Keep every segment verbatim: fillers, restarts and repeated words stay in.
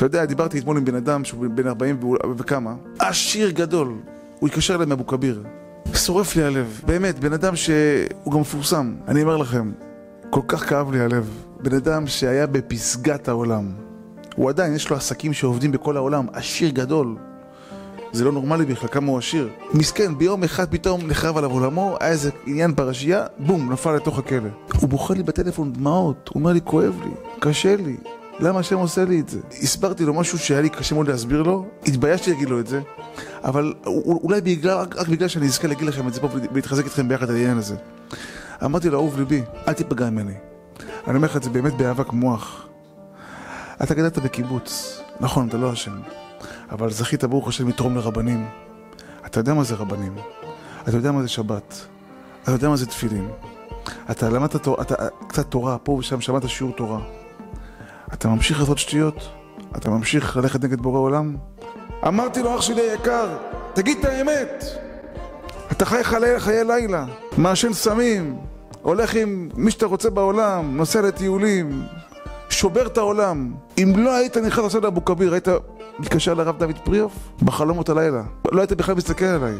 אתה יודע, דיברתי אתמול עם בן אדם שהוא בן ארבעים וכמה, עשיר גדול, הוא התקשר אליי מאבו כביר. שורף לי הלב, באמת, בן אדם שהוא גם מפורסם. אני אומר לכם, כל כך כאב לי הלב. בן אדם שהיה בפסגת העולם. הוא עדיין, יש לו עסקים שעובדים בכל העולם, עשיר גדול. זה לא נורמלי בכלל, כמה הוא עשיר. מסכן, ביום אחד פתאום נחרב עליו עולמו, היה איזה עניין פרשייה, בום, נפל לתוך הכלא. הוא בוכה לי בטלפון דמעות, הוא אומר לי, כואב לי, קשה לי. למה השם עושה לי את זה? הסברתי לו משהו שהיה לי קשה מאוד להסביר לו, התביישתי להגיד לו את זה, אבל אולי בגלל, רק, רק בגלל שאני אזכה להגיד לכם את זה פה ולהתחזק איתכם ביחד על העניין הזה. אמרתי לו, אהוב ליבי, אל תיפגע ממני. אני אומר לך את זה באמת באהבה מוח. אתה גדלת בקיבוץ, נכון, אתה לא אשם, אבל זכית ברוך השם לתרום לרבנים. אתה יודע מה זה רבנים, אתה יודע מה זה שבת, אתה יודע מה זה תפילין, אתה למדת אתה, קצת תורה, פה ושם שמעת שיעור תורה. אתה ממשיך לעשות שטויות? אתה ממשיך ללכת נגד בורא עולם? אמרתי לו, אח שלי היקר, תגיד את האמת. אתה חי חיי, חיי לילה, מעשן סמים, הולך עם מי שאתה רוצה בעולם, נוסע לטיולים, שובר את העולם. אם לא היית נכנס לעשות לאבו כביר, היית מתקשר לרב דוד פריאוף בחלומות הלילה. לא היית בכלל מסתכל עליי.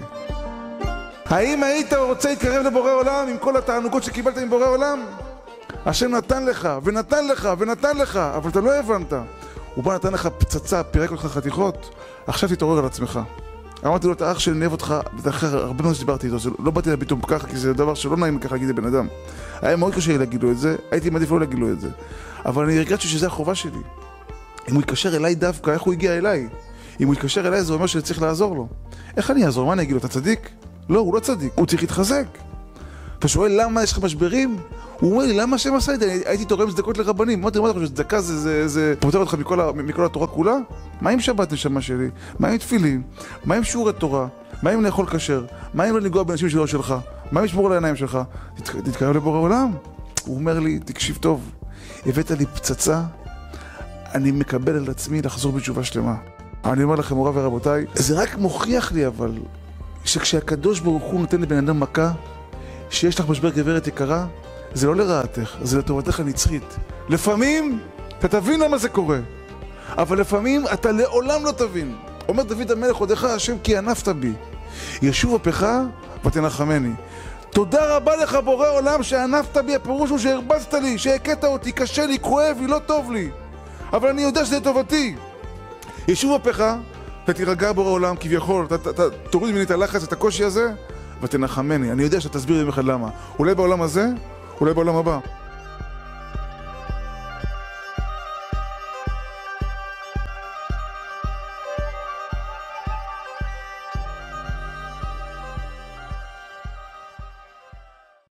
האם היית רוצה להתקרב לבורא עולם עם כל התענוגות שקיבלת עם בורא עולם? השם נתן לך, ונתן לך, ונתן לך, אבל אתה לא הבנת. הוא בא נתן לך פצצה, פירק אותך חתיכות, עכשיו תתעורר על עצמך. אמרתי לו, אתה אח שלי, נאהב אותך, ואחר הרבה מאוד שדיברתי איתו, לא באתי לה פתאום ככה, כי זה דבר שלא נעים ככה להגיד לבן אדם. היה מאוד קשה לי להגיד לו את זה, הייתי מעדיף לא להגיד לו את זה. אבל אני הרגשתי שזה החובה שלי. אם הוא יתקשר אליי דווקא, איך הוא הגיע אליי? אם הוא יתקשר אליי, זה אומר שצריך לעזור לו. איך אני אעזור? מה אני אגיד לו? אתה צדיק? לא, הוא לא צדיק, הוא צריך להתחזק. אתה שואל למה יש לך משברים? הוא אומר לי, למה השם עשה את זה? הייתי תורם צדקות לרבנים. אמרתי, מה אתה חושב, צדקה זה פותר אותך מכל התורה כולה? מה עם שבת נשמה שלי? מה עם תפילין? מה עם שיעורי תורה? מה עם לאכול כשר? מה עם לא לנגוע באנשים שלא שלך? מה עם לשמור על העיניים שלך? תתקרב לבורא עולם. הוא אומר לי, תקשיב טוב, הבאת לי פצצה, אני מקבל על עצמי לחזור בתשובה שלמה. אני אומר לכם, מוריי ורבותיי, זה רק מוכיח לי אבל, שכשהקדוש ברוך הוא נותן לבן אדם מכה, שיש לך משבר גברת יקרה, זה לא לרעתך, זה לטובתך הנצחית. לפעמים אתה תבין למה זה קורה, אבל לפעמים אתה לעולם לא תבין. אומר דוד המלך, עודך השם כי ענפת בי, ישוב אפך ותנחמני. תודה רבה לך בורא עולם שענפת בי, הפירוש הוא שהרבצת לי, שהכית אותי, קשה לי, כואב לי, לא טוב לי, אבל אני יודע שזה טובתי. ישוב אפך ותירגע בורא עולם כביכול, אתה, אתה, אתה תוריד ממני את הלחץ, את הקושי הזה, ותנחמני. אני יודע שאתה תסביר לי אחד למה. אולי בעולם הזה, אולי בעולם הבא.